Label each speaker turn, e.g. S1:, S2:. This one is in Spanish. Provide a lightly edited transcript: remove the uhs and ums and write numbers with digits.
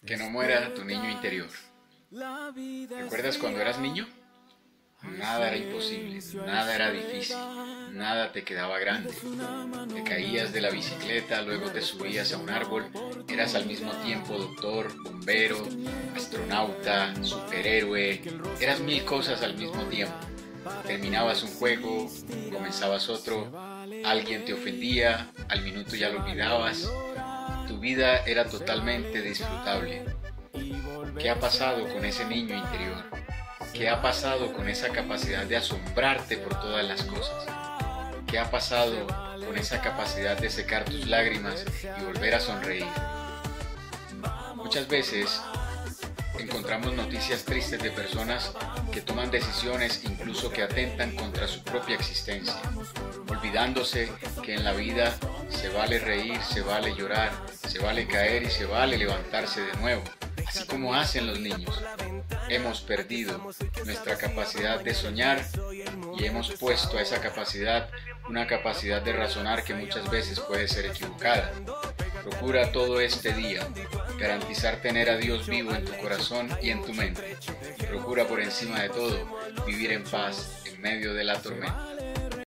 S1: Que no muera tu niño interior. ¿Recuerdas cuando eras niño? Nada era imposible, nada era difícil, nada te quedaba grande. Te caías de la bicicleta, luego te subías a un árbol, eras al mismo tiempo doctor, bombero, astronauta, superhéroe, eras mil cosas al mismo tiempo. Terminabas un juego, comenzabas otro, alguien te ofendía, al minuto ya lo olvidabas. Tu vida era totalmente disfrutable. ¿Qué ha pasado con ese niño interior? ¿Qué ha pasado con esa capacidad de asombrarte por todas las cosas? ¿Qué ha pasado con esa capacidad de secar tus lágrimas y volver a sonreír? Muchas veces encontramos noticias tristes de personas que toman decisiones incluso que atentan contra su propia existencia, olvidándose que en la vida se vale reír, se vale llorar, se vale caer y se vale levantarse de nuevo, así como hacen los niños. Hemos perdido nuestra capacidad de soñar y hemos puesto a esa capacidad una capacidad de razonar que muchas veces puede ser equivocada. Procura todo este día garantizar tener a Dios vivo en tu corazón y en tu mente. Procura por encima de todo vivir en paz en medio de la tormenta.